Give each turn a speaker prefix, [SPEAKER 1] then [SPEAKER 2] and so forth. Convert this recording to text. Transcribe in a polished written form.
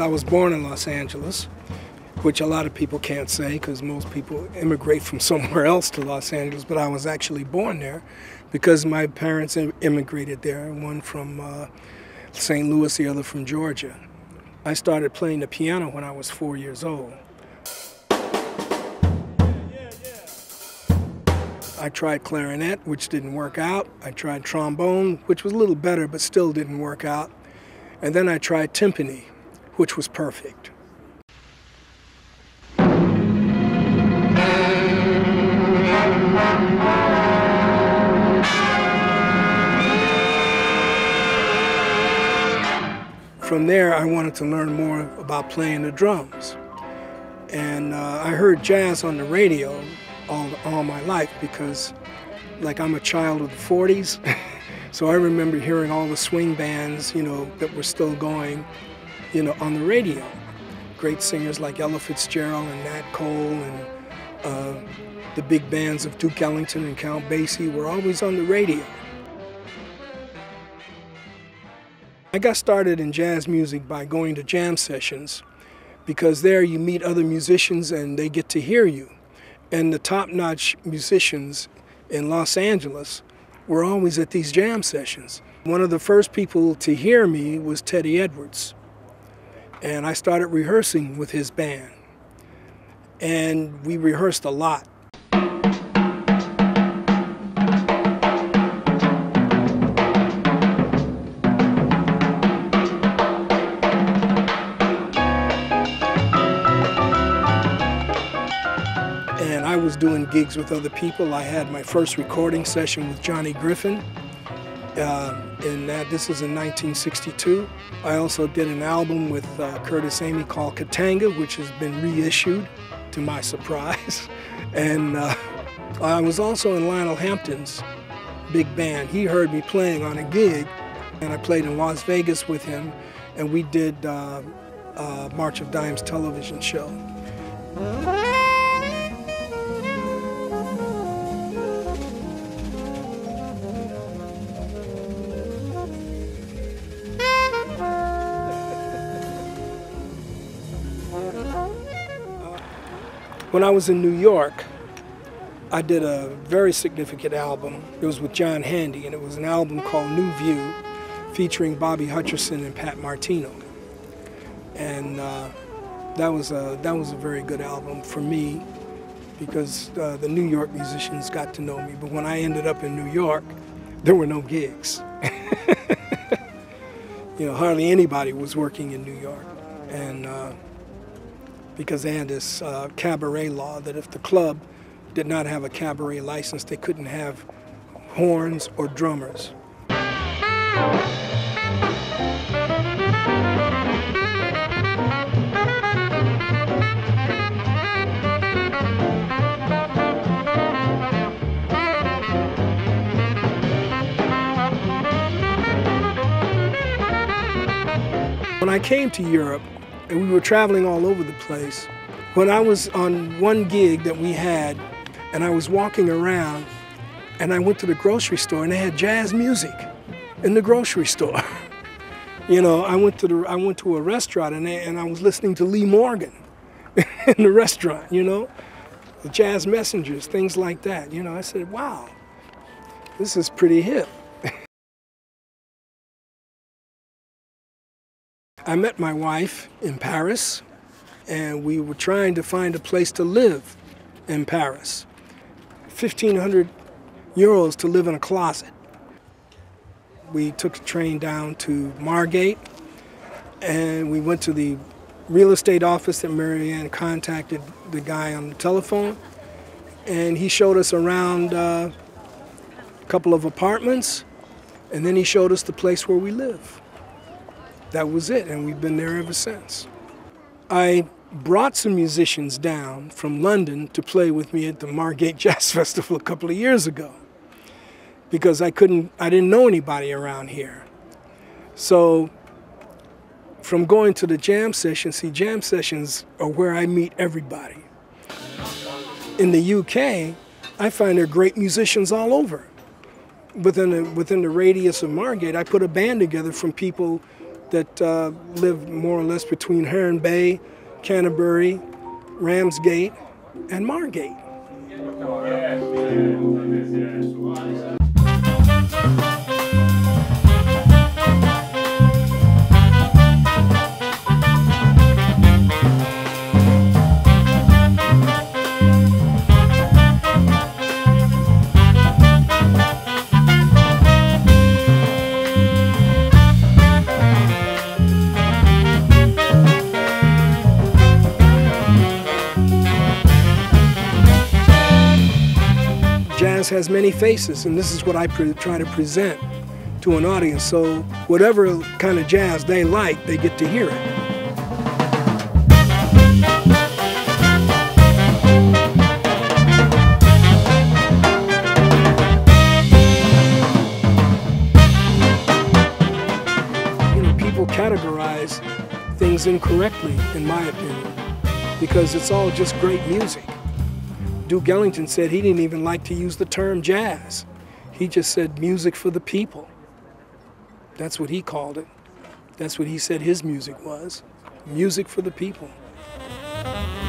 [SPEAKER 1] I was born in Los Angeles, which a lot of people can't say because most people immigrate from somewhere else to Los Angeles, but I was actually born there because my parents immigrated there, one from St. Louis, the other from Georgia. I started playing the piano when I was 4 years old. I tried clarinet, which didn't work out. I tried trombone, which was a little better, but still didn't work out. And then I tried timpani, which was perfect. From there, I wanted to learn more about playing the drums. And I heard jazz on the radio all my life because, like, I'm a child of the 40s. So I remember hearing all the swing bands, you know, that were still going, you know, on the radio. Great singers like Ella Fitzgerald and Nat Cole and the big bands of Duke Ellington and Count Basie were always on the radio. I got started in jazz music by going to jam sessions because there you meet other musicians and they get to hear you. And the top-notch musicians in Los Angeles were always at these jam sessions. One of the first people to hear me was Teddy Edwards. And I started rehearsing with his band. And we rehearsed a lot. And I was doing gigs with other people. I had my first recording session with Johnny Griffin, this is in 1962. I also did an album with Curtis Amy called Katanga, which has been reissued, to my surprise. And I was also in Lionel Hampton's big band. He heard me playing on a gig, and I played in Las Vegas with him, and we did March of Dimes television show. When I was in New York, I did a very significant album. It was with John Handy, and it was an album called New View, featuring Bobby Hutcherson and Pat Martino. And that was a very good album for me because the New York musicians got to know me. But when I ended up in New York, there were no gigs. You know, hardly anybody was working in New York. And because they had this cabaret law that if the club did not have a cabaret license, they couldn't have horns or drummers. When I came to Europe, and we were traveling all over the place, when I was on one gig that we had, and I was walking around, and I went to the grocery store, and they had jazz music in the grocery store. You know, I went to a restaurant, and I was listening to Lee Morgan in the restaurant. You know, the Jazz Messengers, things like that. You know, I said, wow, this is pretty hip. I met my wife in Paris, and we were trying to find a place to live in Paris. 1,500 euros to live in a closet. We took the train down to Margate, and we went to the real estate office that Marianne contacted the guy on the telephone, and he showed us around a couple of apartments, and then he showed us the place where we live. That was it, and we've been there ever since. I brought some musicians down from London to play with me at the Margate Jazz Festival a couple of years ago because I didn't know anybody around here. So from going to the jam sessions, see, jam sessions are where I meet everybody. In the UK, I find there are great musicians all over. Within the radius of Margate, I put a band together from people that live more or less between Heron Bay, Canterbury, Ramsgate, and Margate. Jazz has many faces, and this is what I try to present to an audience. So whatever kind of jazz they like, they get to hear it. People categorize things incorrectly, in my opinion, because it's all just great music. Duke Ellington said he didn't even like to use the term jazz. He just said music for the people. That's what he called it. That's what he said his music was. Music for the people.